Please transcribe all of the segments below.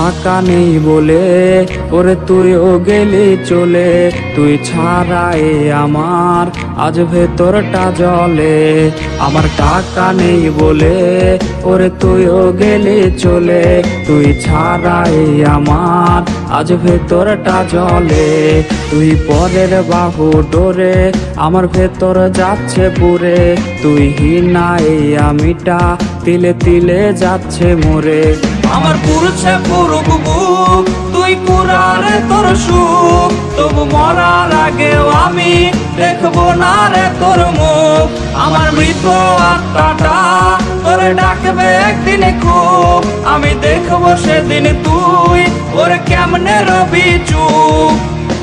টাকা নেই বলে ওরে তুইও গেলি চলে, তুই ছাড়াই আমার আজ ভেতরটা জ্বলে। আমার টাকা নেই বলে ওরে তুইও গেলি চলে, তুই ছাড়াই আমার আজ ভেতরটা জ্বলে। তুই পরের বাহু ডোরে আমার ভেতর যাচ্ছে পুরে, তুই হিনাই আমিটা তিলে তিলে যাচ্ছে মোরে। আমার পুরছে পুরুক বুক, তুই কুরারে তোর সুখ, তবু মরার আগেও আমি দেখবো না রে তোর মুখ। আমার মৃত আত্মাটা তোরে ডাকবে একদিন খুব, আমি দেখবো সেদিন তুই ওরে কেমনে রবি চুপ।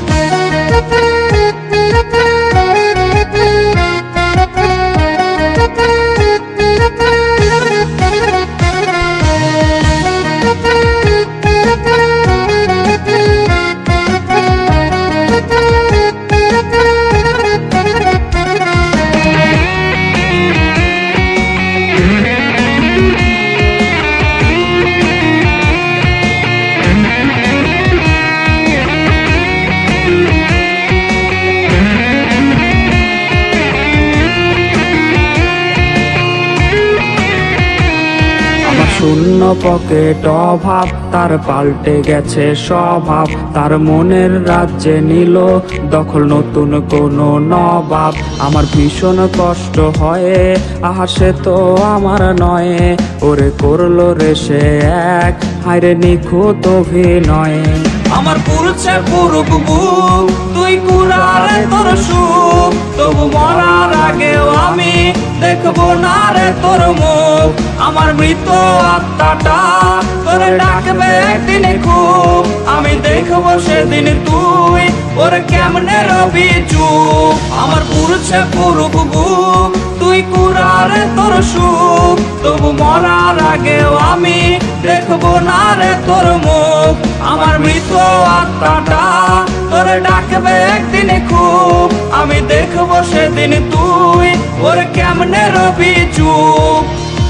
শূন্য পকেট অভাব তার পাল্টে গেছে স্বভাব, তার মনের রাজ্যে নিল দখল নতুন কোনো নবাব। আমার ভীষণ কষ্ট হয় আহা সে তো আমার নয়, ওরে করলো রে সে এক হায়রে নিখুঁত অভিনয়। আমার পুরছে পুরুক বুক, তুই কুরারে তোর সুখ, তবু মরার আগেও আমি দেখবো না রে তোর মুখ। আমার মৃত আত্মাটা তোরে ডাকবে একদিন খুব, আমি দেখবো সেদিন তুই ওরে কেমনে রবি চুপ। আমার পুরছে পুরুক বুক, তুই কুরারে তোর সুখ, তবু মরার আগেও আমি দেখবো না রে তোর মুখ। আমার মৃত আত্মাটা তোরে ডাকবে একদিন খুব, আমি দেখবো সেদিন তুই ওরে কেমনে রবি চুপ।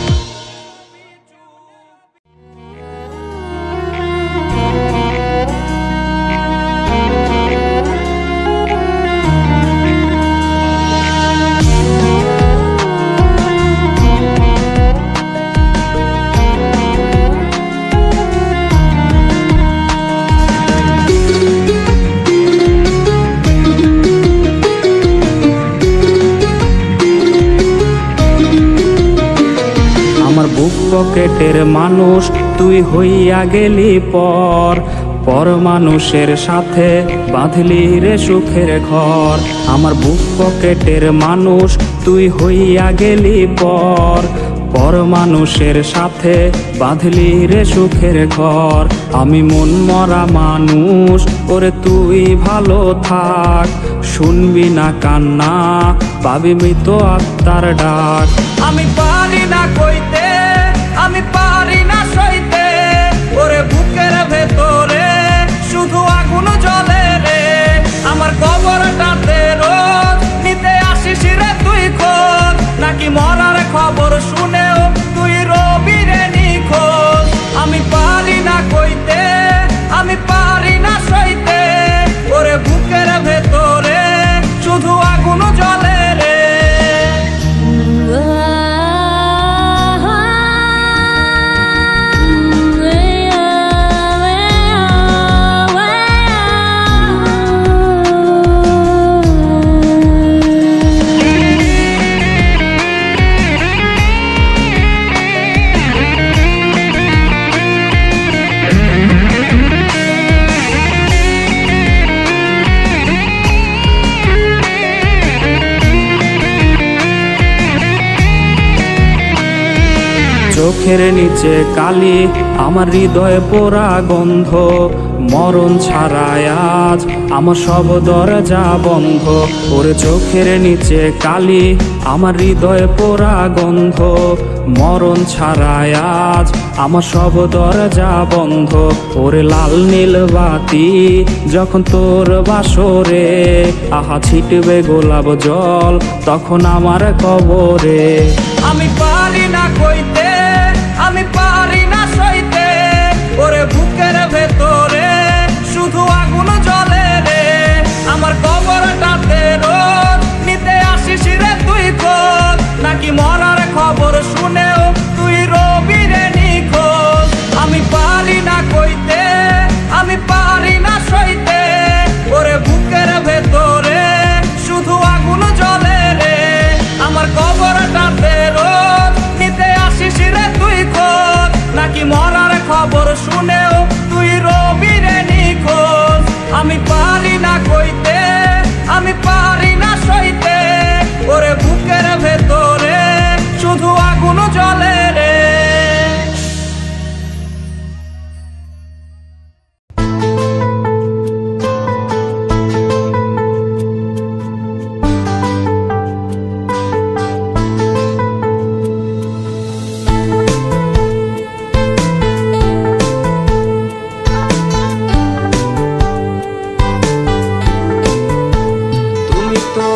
বুক পকেটের মানুষ তুই হইয়া গেলি পর, পর মানুষের সাথে বাঁধলি রে সুখের ঘর। আমার বুক পকেটের মানুষ তুই হইয়া গেলি পর, পর মানুষের সাথে বাঁধলি রে সুখের ঘর। আমি মন মরা মানুষ ওরে তুই ভালো থাক, শুনবি না কান্না পাবি মৃত আত্মার ডাক। আমি পারি না কইতে, আমি পারি না সইতে, ওরে বুকের ভেতরে শুধু আগুন জ্বলে রে। আমার কবরটাতে রোজ নিতে আসিস রে তুই খোঁজ, নাকি মরার খবর শুনেও তুই রবি রে নিখোঁজ। আমি পারি না কইতে, আমি পারি না সইতে, ওরে বুকের ভেতরে শুধু আগুন জ্বলে রে। চোখের নিচে কালি আমার হৃদয়ে পোড়া গন্ধ, মরণ ছাড়ায় আজ আমার সব দরজা বন্ধ। ওরে চোখের নিচে কালি আমার হৃদয়ে পোড়া গন্ধ, মরণ ছাড়ায় আজ আমার সব দরজা বন্ধ। ওরে লাল নীল বাতি যখন তোর বাসরে, আহা ছিটবে গোলাপ জল তখন আমার কবরে। আমি পারি না কইতে, আমি পারি না সইতে, ওরে বুকের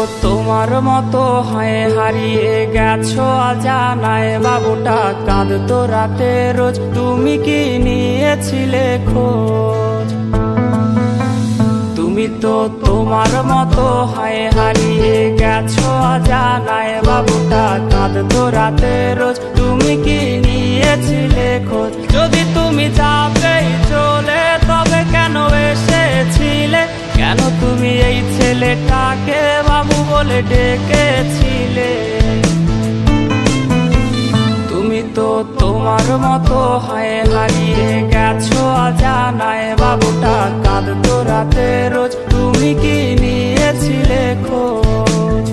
তোমার মতো হয় হারিয়ে গেছো অজানায়, বাবুটা কাঁদতো রাতে রোজ, তুমি কি নিয়েছিলে খোঁজ? তুমি তো তোমার মতো হয় হারিয়ে গেছো অজানায়, বাবুটা কাঁদতো রাতে রোজ, তুমি কি নিয়েছিলে খোঁজ? যদি তুমি যাবেই চলে তবে কেন এসেছিলে? কেন তুমি এই ছেলেটাকে বাবু বলে ডেকেছিলে? তুমি তো তোমার মতো হয় হারিয়ে গেছো অজানায়, বাবুটা কাঁদতো রাতে রোজ, তুমি কি নিয়েছিলে খোঁজ?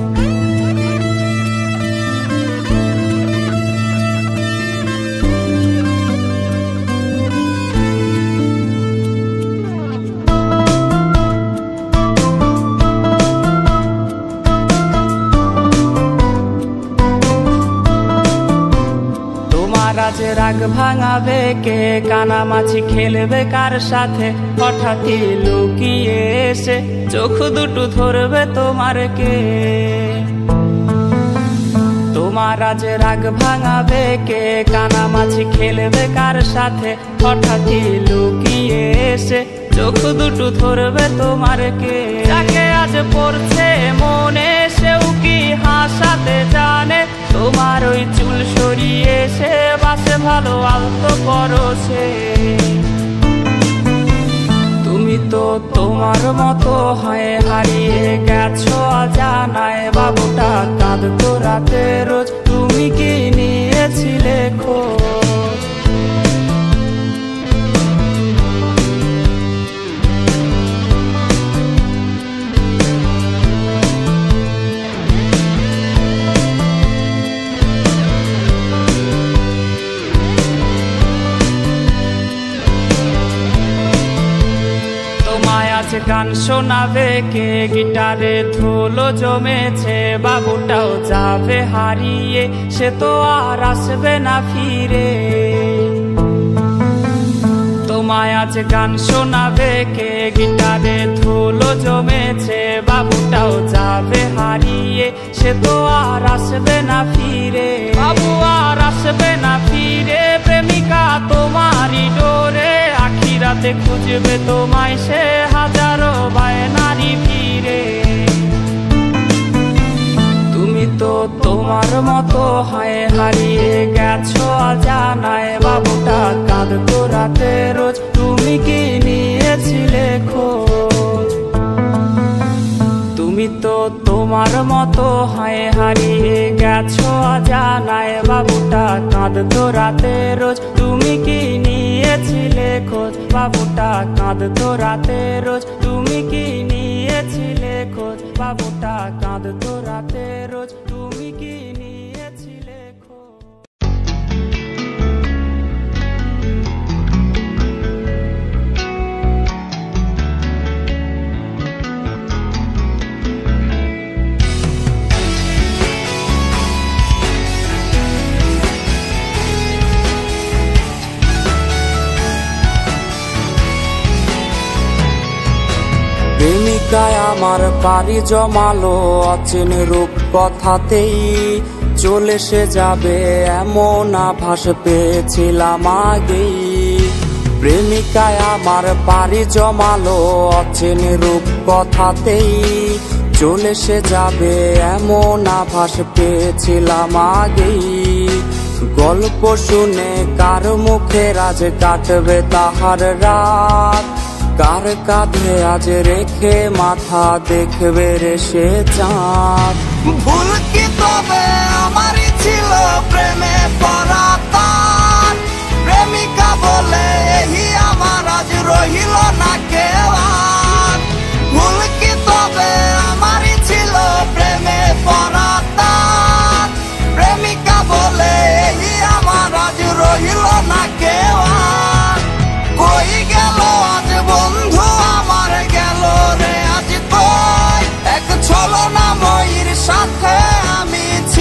আজ রাগ ভাঙাবে কে? কানামাছি খেলবে কার সাথে? হঠাৎই লুকিয়ে এসে চোখ দুটো ধরবে তোমার কে? তোমার আজ রাগ ভাঙাবে কে? কানামাছি খেলবে কার সাথে? হঠাৎই লুকিয়ে এসে চোখ দুটো ধরবে তোমার কে? যাকে আজ পড়ছে মনে সেও কি হাসাতে জানে? তোমার ওই চুল সরিয়ে সে বাসে ভালো আলতো পরশে। তুমি তো তোমার মতো হয় হারিয়ে গেছো অজানায়, বাবুটা কাঁদতো রাতে রোজ, তুমি কি নিয়েছিলে খোঁজ? গান শোনাবে কে? গিটারে ধুলো জমেছে, বাবুটাও যাবে হারিয়ে, সে তো আর আসবে না ফিরে। তোমায় আজ গান শোনাবে কে? গিটারে ধুলো জমেছে, বাবুটাও যাবে হারিয়ে, সে তো আর আসবে না ফিরে। বাবু আর আসবে না ফিরে, প্রেমিকা তোমারই ডোরে, আখিরাতে খুঁজবে তোমায় সে হাজারো বায়নারি ভিড়ে। তুমি তো তোমার মতো হয় হারিয়ে গেছো অজানায়, বাবুটা কাঁদতো রাতে রোজ, তুমি কি নিয়েছিলে খোঁজ? তুমি তো তোমার মতো হয় হারিয়ে গেছো অজানায়, বাবুটা কাঁদতো রাতে রোজ, তুমি কি নিয়েছিলে খোঁজ? বাবুটা কাঁদতো রাতে রোজ, তুমি কি নিয়েছিলে খোঁজ? বাবুটা কাঁদতো রাতে রোজ, তুমি কি নিয়েছিলে খোঁজ? প্রেমিকায় আমার পাড়ি জমালো অচেন রূপ কথাতেই, চলে সে যাবে এমন আভাস পেয়েছিলাম আগেই। প্রেমিকায় আমার পাড়ি জমালো অচেন রূপ কথাতেই, চলে সে যাবে এমন আভাস পেয়েছিলাম আগেই। গল্প শুনে কার মুখে আজ কাটবে তাহার রাত, কার কাঁধে আজ রেখে মাথা দেখবে রে সে চাঁদ। ভুল কি তবে আমারই ছিল প্রেমে পড়া তার, প্রেমিকা বলে এই আমার আজ রহিল না কেউ আর। ভুল কি তবে আমারই ছিল প্রেমে পড়া তার, প্রেমিকা বলে এই আমার আজ রহিল না কেউ আর। কই গেল আজ বন্ধু আমার, গেল রে আজ তুই, এক ছলনাময়ীর সাথে আমি ছি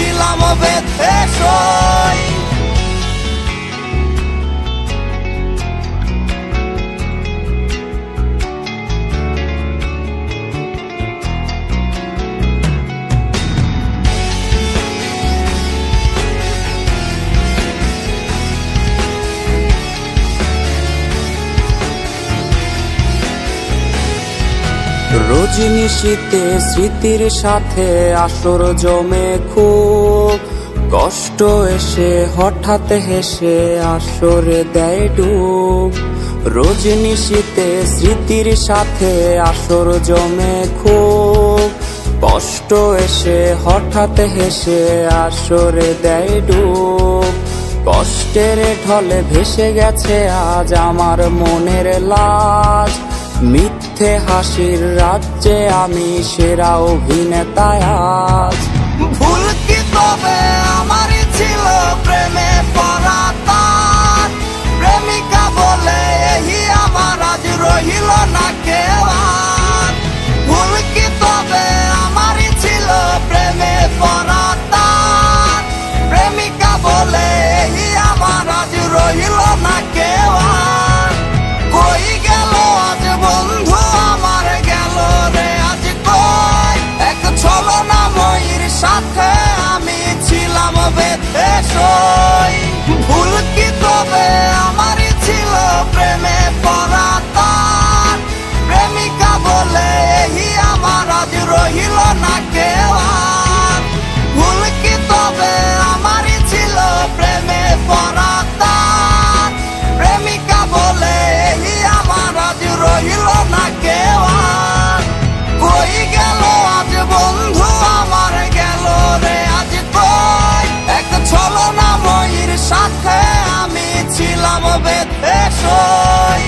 রজনিশীতে স্মৃতির সাথে আসর জমে খুব, কষ্ট এসে হঠাৎ হেসে আসরে দেয় ডুব। রজনিশীতে স্মৃতির সাথে আসর জমে খুব, কষ্ট এসে হঠাৎ হেসে আসরে দেয় ডুব। কষ্টের ঢলে ভেসে গেছে আজ আমার মনের লাজ, মিথ্যে হাসির রাজ্যে আমি সেরা অভিনেতা আজ। ভুল কি তবে আমারই ছিল প্রেমে পড়া তার, প্রেমিকা বলে এই আমার আজ রহিল না কেউ আর। ভুল কি তবে আমারই ছিল প্রেমে পড়া তার, প্রেমিকা বলে এই আমার আজ রহিল না কেউ আর। কই গেল আজ বন্ধু আমার গেল রে আজ কই, এক ছলনাময়ীর সাথে আমি ছিলাম বেঁধে সই। ভুল কি তবে আমারই ছিল প্রেমে পড়া তার, প্রেমিকা বলে এই আমার আজ রহিল না কেউ আর। ভুল কি তবে আমারই ছিল প্রেমে পড়া তার, প্রেমিকা বলে এই আমার আজ রহিল না কেউ আর। কই গেল আজ বন্ধু আমার গেল রে আজ কই, এক ছলনাময়ীর সাথে আমি ছিলাম বেঁধে সই।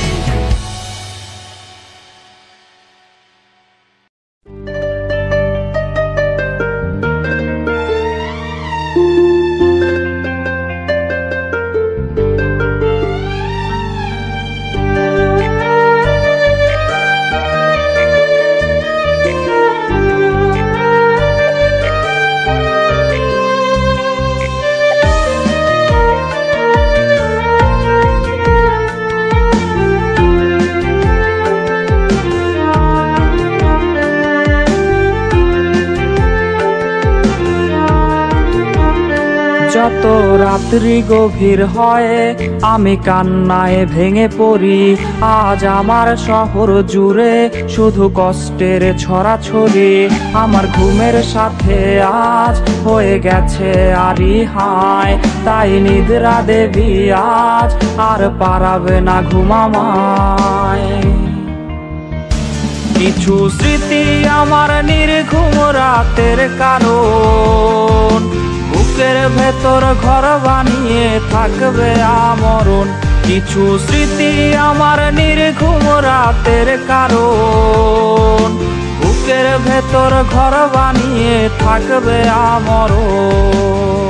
যত রাত্রি গভীর হয় আমি কান্নায় ভেঙে পড়ি, আজ আমার শহর জুড়ে শুধু কষ্টের ছড়াছড়ি। আমার ঘুমের সাথে আজ হয়ে গেছে আরি হায়, তাই নিদ্রা দেবী আজ আর পারাবে না ঘুমামায়। কিছু স্মৃতি আমার নির্ঘুম রাতের কারণ, বুকের ভেতর ঘর বানিয়ে থাকবে আমরণ। কিছু স্মৃতি আমার নির্ঘুম রাতের কারণ, বুকের ভেতর ঘর বানিয়ে থাকবে আমরণ।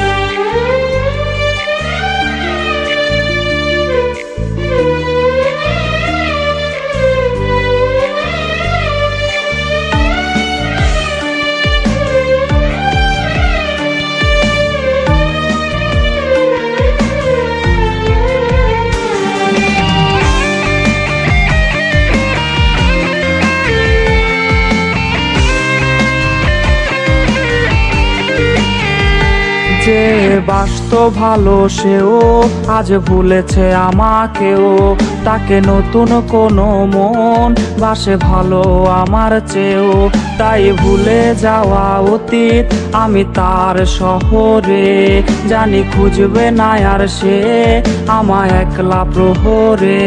যে বাসত ভালো সেও আজ ভুলেছে আমাকেও, তাকে নতুন কোনো মন বাসে ভালো আমার চেয়েও। তাই ভুলে যাওয়া অতীত আমি তার শহরে, জানি খুঁজবে না আর সে আমায় একলা প্রহরে।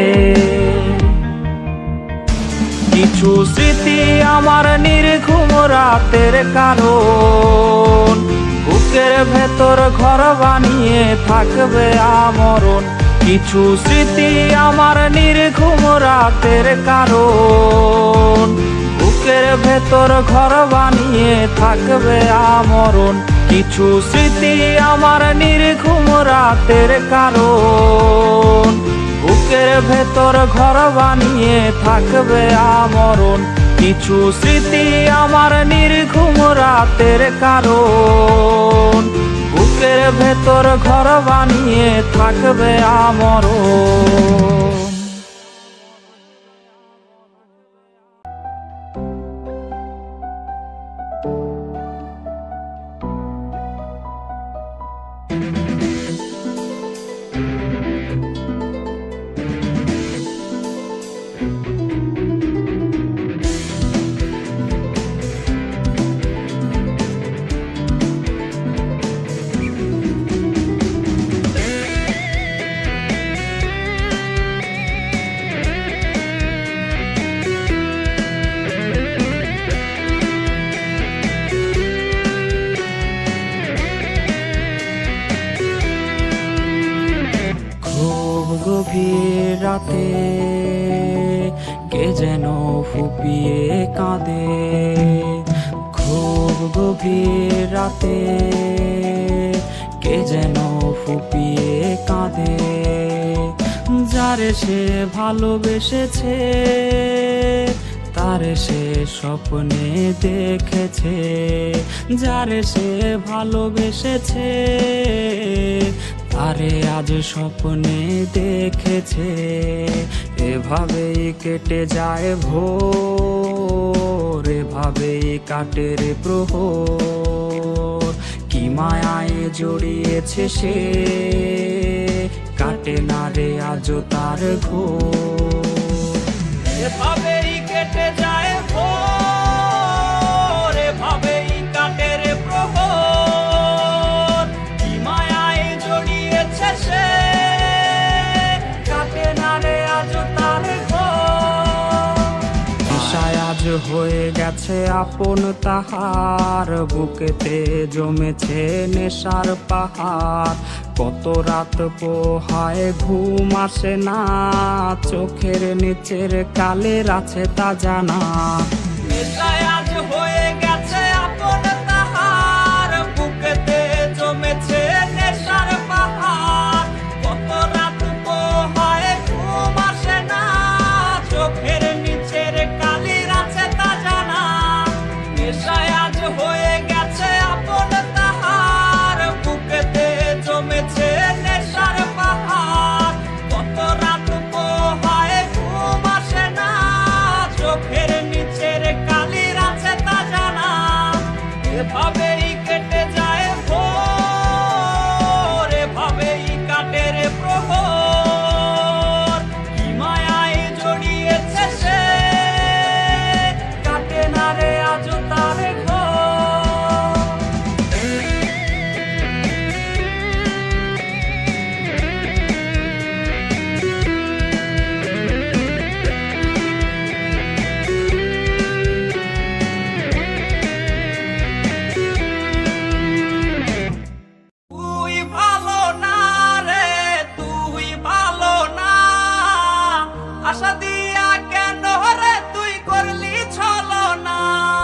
কিছু স্মৃতি আমার নির্ঘুম রাতের কারণ, বুকের ভেতর ঘর বানিয়ে থাকবে আমরণ। কিছু স্মৃতি আমার নির্ঘুম রাতের কারণ, বুকের ভেতর ঘর বানিয়ে থাকবে আমরণ। কিছু স্মৃতি আমার নির্ঘুম রাতের কারণ, বুকের ভেতর ঘর বানিয়ে থাকবে আমরণ। কিছু স্মৃতি আমার নির্ঘুম রাতের কারণ, বুকের ভেতর ঘর বানিয়ে থাকবে আমরণ। গভীর রাতে কে যেন ফুপিয়ে কাঁদে, খুব গভীর রাতে কে যেন ফুপিয়ে কাঁদে। যারে সে ভালোবেসেছে তারে সে স্বপ্নে দেখেছে, যারে সে ভালোবেসেছে তারে আজ স্বপ্নে দেখেছে। এভাবেই কেটে যায় ভোর, এভাবেই কাটে রে প্রহর। কি মায়ায় জড়িয়েছে সে, কাটে না রে আজও তার ঘোর। এভাবেই কেটে যায় ভোর, এভাবেই কাটে রে প্রহর। কি মায়ায় জড়িয়েছে সে, কাটে না রে আজও তার ঘোর। নেশায় আজ হয়ে গেছে আপন তাহার, বুকেতে জমেছে নেশার পাহাড়। কত রাত পোহায় ঘুম আসে না, চোখের নিচের কালের আছে তা জানা। নেশায় আজ হয়ে গেছে আপন তাহার, বুকেতে জমেছে নেশার পাহাড়। কত রাত পোহায় ঘুম আসে না, চোখের নিচের কালির আছে তা জানা। নেশায় আজ হয়ে গেছে আপন তাহার, বুকেতে জমেছে নেশার পাহাড়। কত রাত পোহায় ঘুম আসে না, চোখের নিচের কালির আছে তা জানা। এভাবেই কেটে যায় ভোর, এভাবেই কাটে রে প্রহর। কি মায়ায় জড়িয়েছে সে, কাটে না রে আজও তার ঘোর। তুই ভালো না রে, তুই ভালো না, আশা দিয়া কেন রে তুই করলি ছলনা।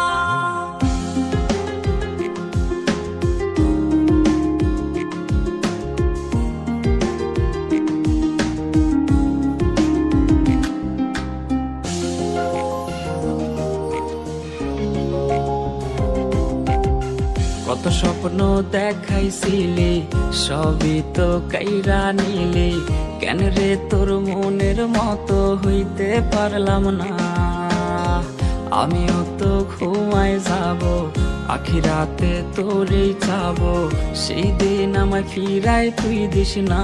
কত স্বপ্ন দেখাইছিলি সবই তো কাইরা নিলি, কেন রে তোর মনের মতো হইতে পারলাম না। আমিও তো ঘুমায় যাব, আখিরাতে তোরেই চাবো, সেই দিন আমায় ফিরায় তুই দিস না।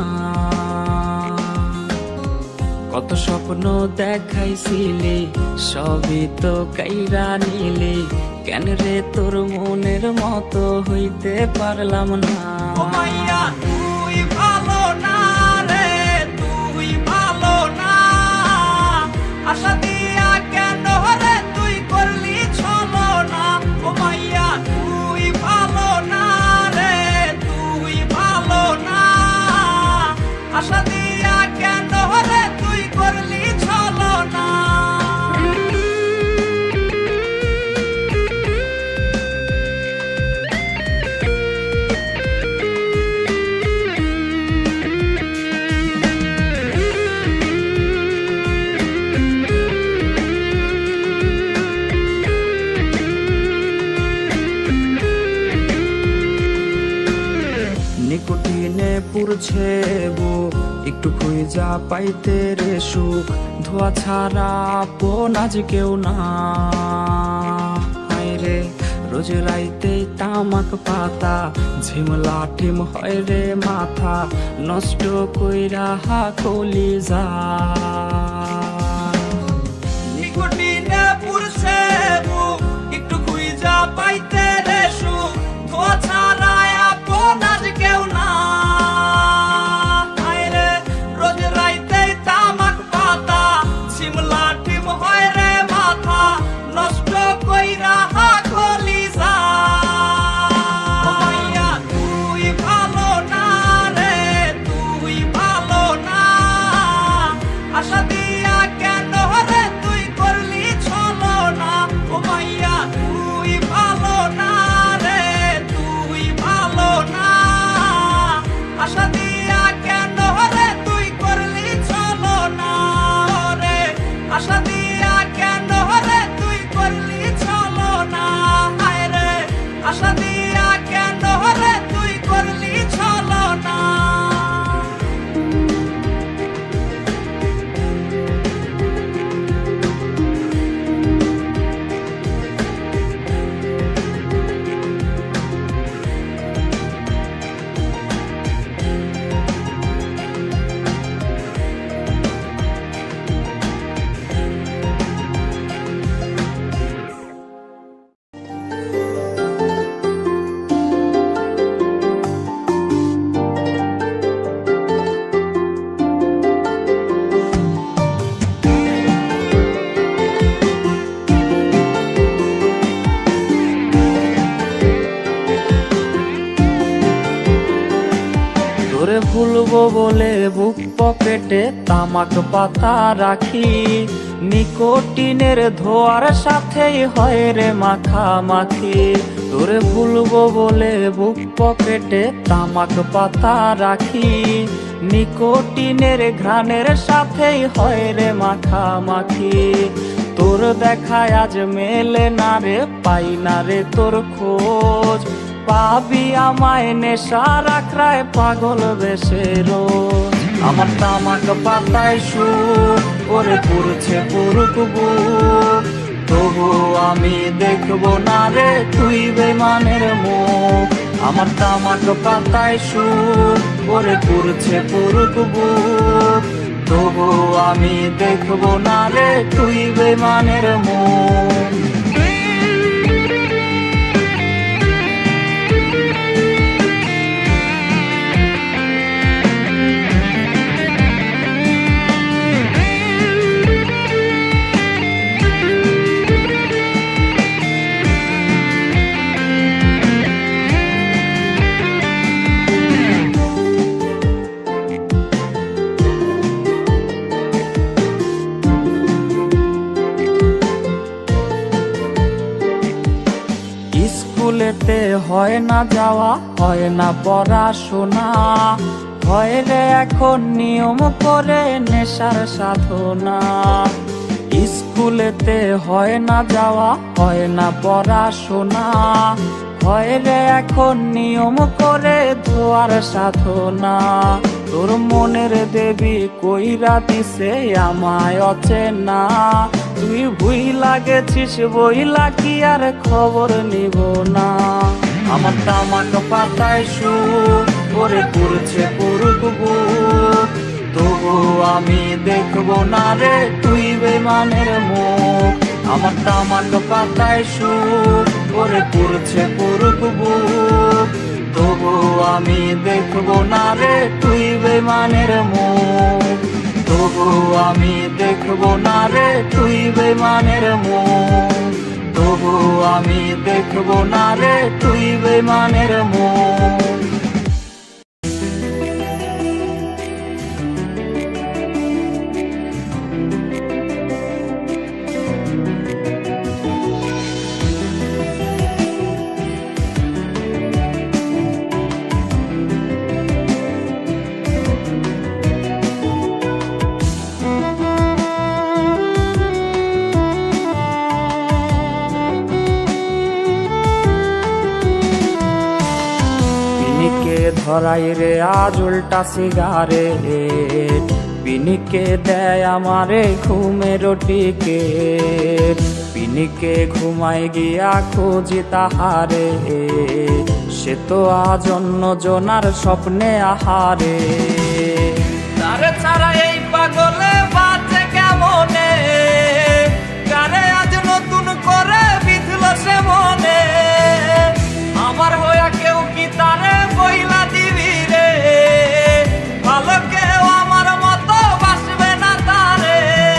কত স্বপ্ন দেখাইছিলি সবই তো কাইরা নিলি, কেন রে তোর মনের মতো হইতে পারলাম না। ও মাইয়া তুই ভালো না রে, তুই ভালো না, আশা দিয়া কেন রে তুই করলি ছলনা। ও মাইয়া তুই ভালো না রে, তুই ভালো না, আশা দিয়া কেন রে তুই করলি ছলনা। নিকোটিনে পুরছে বুক, একটু খুঁজা পাইতে রে সুখ। ধোয়া ছাড়া আপন আজ কেউ না, হায় রে রোজ রাইতে তামাক পাতা, ঝিমলা টিম হয় রে মাথা, নষ্ট কইরা হা কলিজা। নিকোটিনে পুরছে বুক, একটু খুঁজা পাইতে রে সুখ। ধোয়া ছাড়া আপন আজ কেউ না, হায় রে রোজ রাইতে তামাক পাতা, ঝিমলা টিম হয় রে মাথা, নষ্ট কইরা হা কলিজা। ও মাইয়া তুই ভালো না রে, তুই ভালো না, তোরে ভুলবো বলে বুক পকেটে তামাক পাতা রাখি, নিকোটিনের ধোয়ার সাথেই হয় রে মাখামাখি। তোরে ভুলবো বলে বুক পকেটে তামাক পাতা রাখি, নিকোটিনের ঘ্রাণের সাথেই হয় রে মাখামাখি। তোর দেখায় আজ মেলে না রে, পাই না রে তোর খোঁজ, পাবি আমায় নেশার আখড়ায় পাগল বেশে রোজ। আমার তামাক পাতায় সুর ওরে পুরছে পুরুক বুক, তবু আমি দেখবো না রে তুই বেমানের মুখ। আমার তামাক পাতায় সুর ওরে পুরছে পুরুক বুক, তবু আমি দেখবো না রে তুই বেমানের মুখ। স্কুলেতে হয় না যাওয়া, হয় না পড়াশোনা, হয় রে এখন নিয়ম করে নেশার সাধনা। স্কুলেতে হয় না যাওয়া, হয় না পড়াশোনা, হয় রে এখন নিয়ম করে ধোয়ার সাধনা। তোর মনের দেবী কইরা দিছে আমায় অচেনা, তুই ভুইলা গেছিস বইলা কি আর খবর নিব না। আমার তামাক পাতায় সুর ওরে পুরছে পুরুক বুক, তবু আমি দেখবো না রে তুই বেমানের মুখ। আমার তামাক পাতায় সুর ওরে পুরছে পুরুক বুক, তবু আমি দেখবো না রে তুই বেমানের মুখ। তবু আমি দেখবো না রে তুই বেমানের মুখ, তবু আমি দেখবো না রে তুই বেমানের মুখ। ধরাই রে আজ উল্টা সিগারেট, পিনিকে দেয় আমারে ঘুমের টিকেট, পিনিকে ঘুমাই গিয়া খুঁজি তাহারে, সে তো আজ অন্য জনার স্বপ্নে আহারে। তারে ছাড়া এই পাগলে বাঁচে কেমনে, কারে আজ নতুন করে বিধল সে মনে। আমার হইয়া কেউ কি তারে বইলা দিবি রে, ভালো কেউ আমার মতো বাসবে না তারে।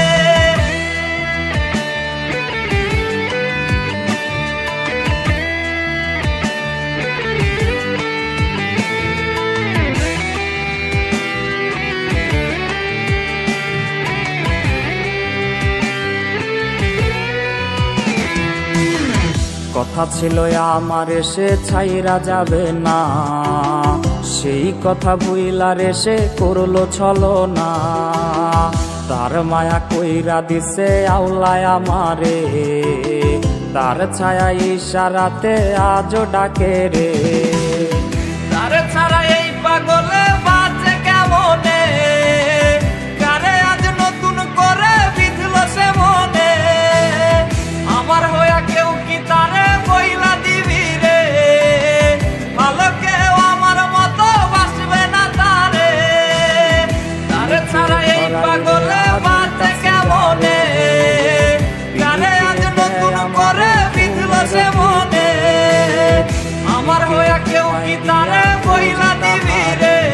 কথা ছিল আমার সে ছাইরা যাবে না, সেই কথা ভুইলা রে সে করলো ছলনা। তার মায়া কইরা দিছে আউলায় আমারে, তার ছায়া ইশারাতে আজও ডাকে রে। তারে ছাড়া এই পাগলে বাঁচে কেমনে, কারে আজ নতুন করে বিধল সে মনে। আমার হইয়া কেউ কি তারে বইলা দিবি রে, ভালো কেউ আমার মতো বাসবে না তারে। তারে ছাড়া এই পাগলে বাঁচে কেমনে, কারে আজ নতুন করে বিধল সে মনে। আমার হইয়া কেউ কি তারে বইলা দিবি রে,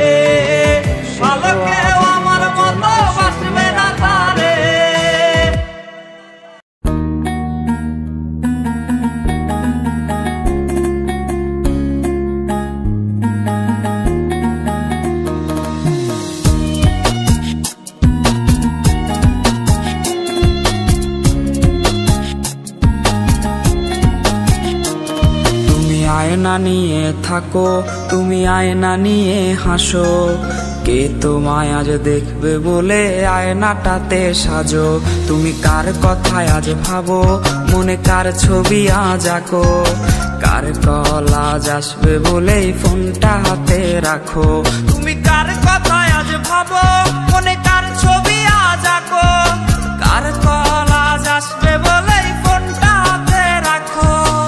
নিয়ে থাকো, তুমি আয়না নিয়ে হাসো। কে তোমায় আজ দেখবে বলে আয়নাটাতে সাজো। তুমি কার কথায় আজ ভাবো, মনে কার ছবি আজ আঁকো। কার কল আজ আসবে বলেই ফোনটা হাতে রাখো। তুমি কার কথায় আজ ভাবো, মনে কার ছবি আজ আঁকো। কার কল আজ আসবে বলেই ফোনটা হাতে রাখো।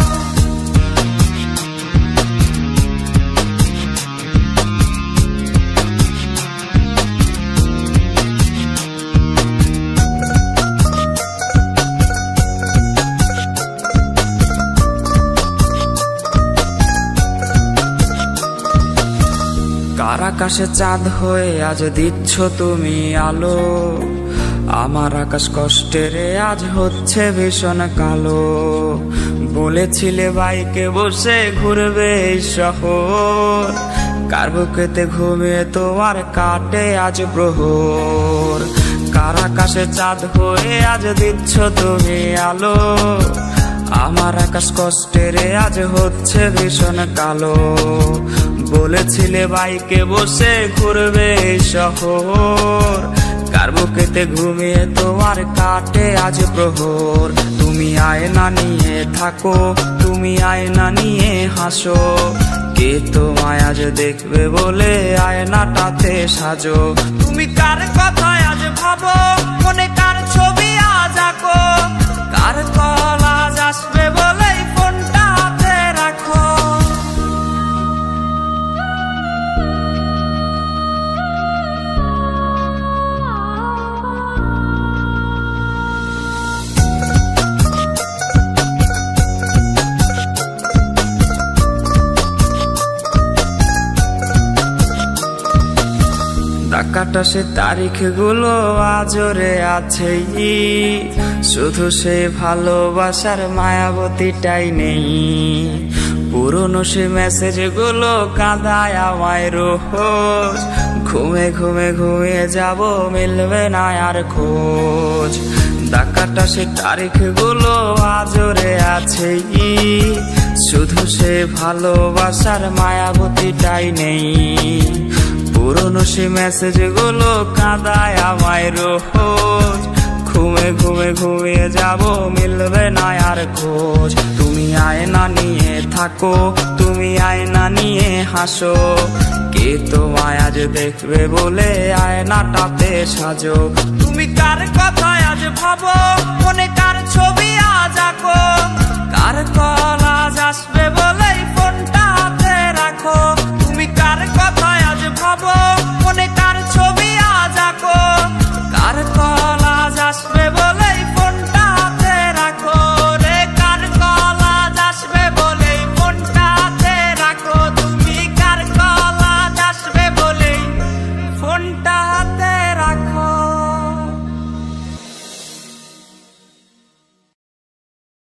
কার আকাশে চাঁদ হয়ে আজ দিচ্ছ তুমি আলো। আমার আকাশ কষ্টেরে আজ হচ্ছে ভীষণ কালো। বলেছিলে বাইকে বসে ঘুরবে এই শহর, কার বুকেতে ঘুমিয়ে তোমার কাটে আজ প্রহর। কার আকাশে চাঁদ হয়ে আজ দিচ্ছ তুমি আলো। আমার আকাশ কষ্টেরে আজ হচ্ছে ভীষণ কালো। বলেছিলে বাইকে বসে ঘুরবে এই শহর, কার বুকেতে ঘুমিয়ে তোমার কাটে আজ প্রহর। তুমি আয়না নিয়ে থাকো, তুমি আয়না নিয়ে হাসো। কে তোমায় আজ দেখবে বলে আয়নাটাতে সাজো। তুমি কার কথায় আজ ভাবো, মনে কার ছবি আজ আঁকো। কার কল আজ আসবে বলেই ফোনটা হাতে রাখো। ডাকাটা সে তারিখ গুলো আজরে আছেই, শুধু সে ভালোবাসার মায়াবতীটাই নেই। পুরনো সে মেসেজ গুলো কাঁদায় আমায় রোজ। ঘুমে ঘুমে ঘুমিয়ে যাব, মিলবে না আর খোঁজ। ডাকাটা সে তারিখ গুলো আজরে আছেই, শুধু সে ভালোবাসার মায়াবতীটাই নেই। পুরনো সে মেসেজ গুলো কাঁদায় আমায় রোজ। ঘুমে ঘুমে ঘুমিয়ে যাব, মিলবে না আর খোঁজ। তুমি আয়না নিয়ে থাকো, তুমি আয়না নিয়ে হাসো। কে তোমায় আজ দেখবে বলে আয়নাটাতে সাজো। তুমি কার কথায় আজ ভাবো, মনে কার ছবি আজ আঁকো। কার কল আজ আসবে বলে